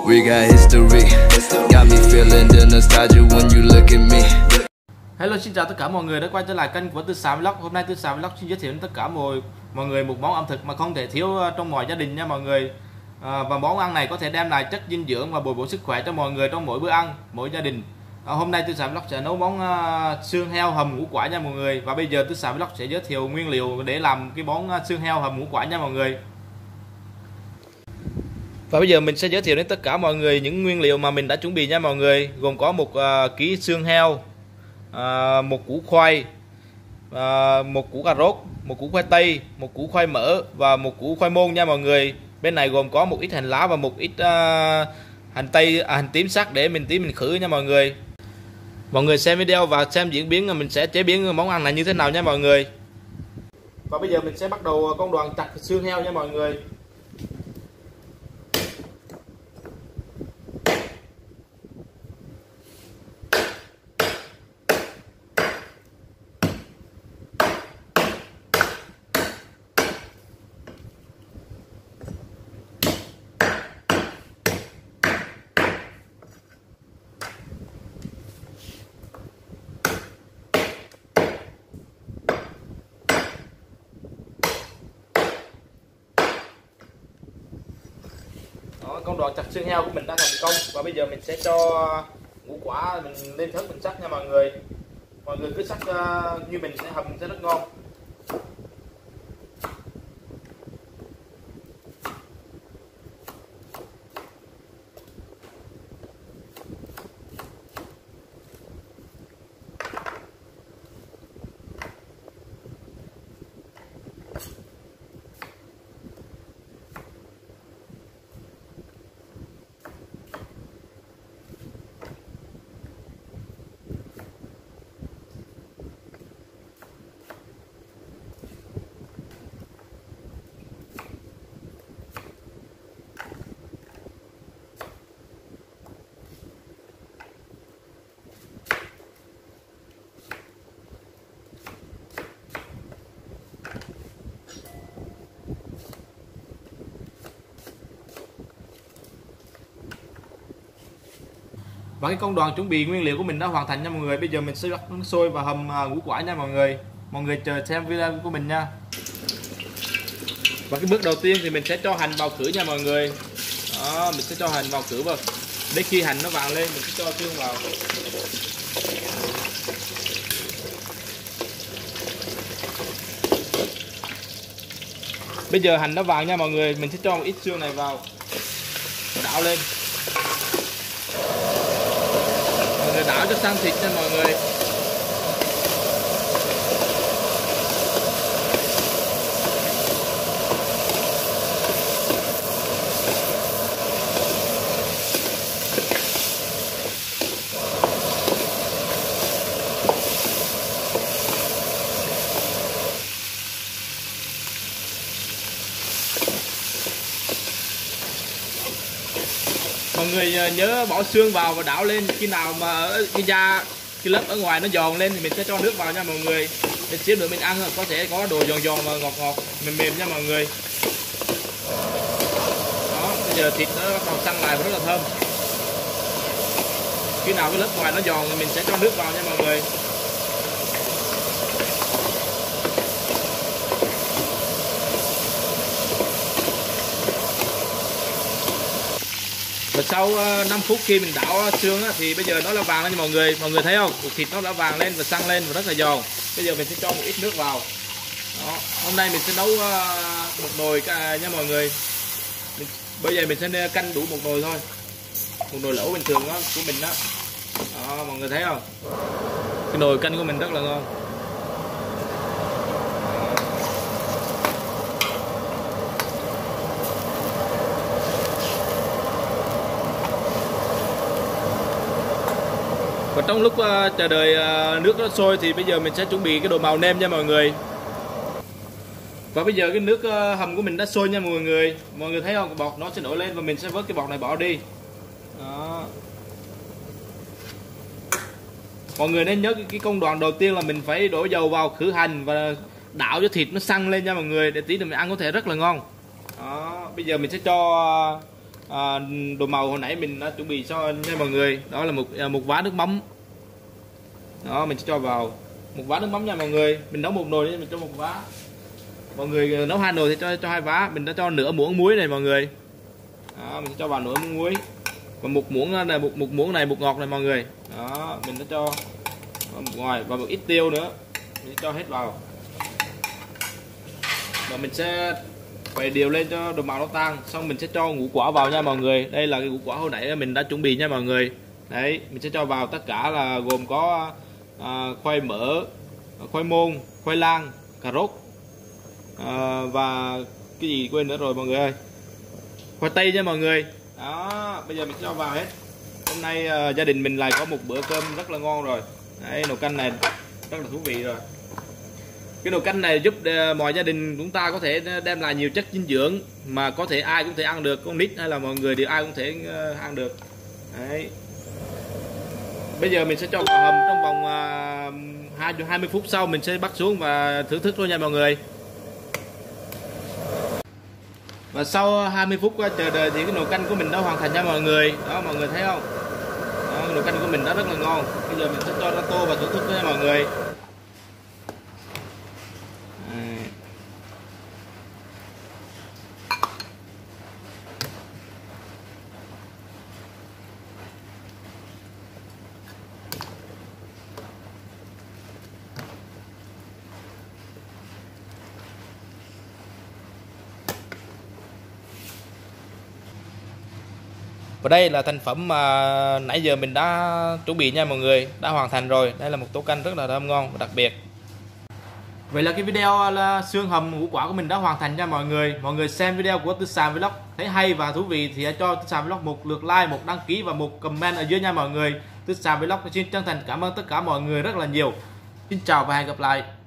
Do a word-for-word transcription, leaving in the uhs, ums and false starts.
We got history, got me feeling the nostalgia when you look at me. Hello, xin chào tất cả mọi người đã quay trở lại kênh của Tư Xà Vlog. Hôm nay Tư Xà Vlog xin giới thiệu đến tất cả mọi mọi người một món ẩm thực mà không thể thiếu trong mọi gia đình nha mọi người. À, và món ăn này có thể đem lại chất dinh dưỡng và bồi bổ sức khỏe cho mọi người trong mỗi bữa ăn, mỗi gia đình. À, hôm nay Tư Xà Vlog sẽ nấu món uh, xương heo hầm ngũ quả nha mọi người. Và bây giờ Tư Xà Vlog sẽ giới thiệu nguyên liệu để làm cái món uh, xương heo hầm ngũ quả nha mọi người. Và bây giờ mình sẽ giới thiệu đến tất cả mọi người những nguyên liệu mà mình đã chuẩn bị nha mọi người. Gồm có một uh, ký xương heo, À, một củ khoai, à, một củ cà rốt, một củ khoai tây, một củ khoai mỡ và một củ khoai môn nha mọi người. Bên này gồm có một ít hành lá và một ít à, hành tây, à, hành tím sắc để mình tí mình khử nha mọi người. Mọi người xem video và xem diễn biến mình sẽ chế biến món ăn này như thế nào nha mọi người. Và bây giờ mình sẽ bắt đầu công đoạn chặt xương heo nha mọi người. Đó, công đoạn chặt xương heo của mình đã thành công và bây giờ mình sẽ cho ngũ quả mình lên thớt mình sắc nha mọi người. Mọi người cứ sắc uh, như mình sẽ hầm sẽ rất ngon. Và cái công đoạn chuẩn bị nguyên liệu của mình đã hoàn thành nha mọi người. Bây giờ mình sẽ bắt nước sôi và hầm ngũ quả nha mọi người. Mọi người chờ xem video của mình nha. Và cái bước đầu tiên thì mình sẽ cho hành vào khử nha mọi người. Đó, mình sẽ cho hành vào khử vào. Đến khi hành nó vàng lên mình sẽ cho xương vào. Bây giờ hành nó vàng nha mọi người, mình sẽ cho một ít xương này vào. Đảo lên. Đảo cho sang thịt nha mọi người. Mọi người nhớ bỏ xương vào và đảo lên. Khi nào mà cái da, cái lớp ở ngoài nó giòn lên thì mình sẽ cho nước vào nha mọi người. Để xíu nữa mình ăn có thể có đồ giòn giòn và ngọt ngọt mềm mềm nha mọi người. Đó, bây giờ thịt nó bắt đầu săn lại và rất là thơm. Khi nào cái lớp ngoài nó giòn thì mình sẽ cho nước vào nha mọi người. Và sau năm phút khi mình đảo xương á, thì bây giờ nó là vàng lên nha mọi người. Mọi người thấy không? Cục thịt nó đã vàng lên và săn lên và rất là giòn. Bây giờ mình sẽ cho một ít nước vào. Đó. Hôm nay mình sẽ nấu một nồi nha mọi người. Mình, bây giờ mình sẽ canh đủ một nồi thôi. Một nồi lẩu bình thường đó, của mình đó. Đó. Mọi người thấy không? Cái nồi canh của mình rất là ngon. Và trong lúc uh, chờ đợi uh, nước nó sôi thì bây giờ mình sẽ chuẩn bị cái đồ màu nêm nha mọi người. Và bây giờ cái nước uh, hầm của mình đã sôi nha mọi người. Mọi người thấy không? Cái bọt nó sẽ nổi lên và mình sẽ vớt cái bọt này bỏ đi. Đó. Mọi người nên nhớ cái, cái công đoạn đầu tiên là mình phải đổ dầu vào khử hành và đảo cho thịt nó săn lên nha mọi người, để tí nữa mình ăn có thể rất là ngon. Đó, bây giờ mình sẽ cho à, đồ màu hồi nãy mình đã chuẩn bị cho nha mọi người. Đó là một một vá nước mắm. Đó mình sẽ cho vào một vá nước mắm nha mọi người. Mình nấu một nồi nên mình cho một vá. Mọi người nấu hai nồi thì cho cho hai vá. Mình đã cho nửa muỗng muối này mọi người. Đó, mình sẽ cho vào nửa muỗng muối. Và một muỗng này một một muỗng này bột ngọt này mọi người. Đó mình đã cho một ngoài và một ít tiêu nữa. Mình sẽ cho hết vào. Và mình sẽ phải điều lên cho đồ màu nó tan. Xong mình sẽ cho ngũ quả vào nha mọi người. Đây là cái ngũ quả hồi nãy mình đã chuẩn bị nha mọi người. Đấy mình sẽ cho vào tất cả là gồm có à, khoai mỡ, khoai môn, khoai lang, cà rốt à, và cái gì quên nữa rồi mọi người ơi, khoai tây nha mọi người. Đó bây giờ mình cho vào hết. Hôm nay à, gia đình mình lại có một bữa cơm rất là ngon rồi. Đấy, nồi canh này rất là thú vị rồi. Cái nồi canh này giúp mọi gia đình chúng ta có thể đem lại nhiều chất dinh dưỡng mà có thể ai cũng thể ăn được, con nít hay là mọi người thì ai cũng thể ăn được. Đấy. Bây giờ mình sẽ cho vào hầm trong vòng uh, hai mươi phút sau mình sẽ bắt xuống và thưởng thức thôi nha mọi người. Và sau hai mươi phút chờ đợi thì cái nồi canh của mình đã hoàn thành nha mọi người. Đó mọi người thấy không? Đó, nồi canh của mình đã rất là ngon. Bây giờ mình sẽ cho ra tô và thưởng thức nha mọi người. Và đây là thành phẩm mà nãy giờ mình đã chuẩn bị nha mọi người, đã hoàn thành rồi. Đây là một tô canh rất là thơm ngon và đặc biệt. Vậy là cái video là xương hầm ngũ quả của mình đã hoàn thành nha mọi người. Mọi người xem video của Tư Sàm Vlog thấy hay và thú vị thì hãy cho Tư Sàm Vlog một lượt like, một đăng ký và một comment ở dưới nha mọi người. Tư Sàm Vlog xin chân thành cảm ơn tất cả mọi người rất là nhiều. Xin chào và hẹn gặp lại.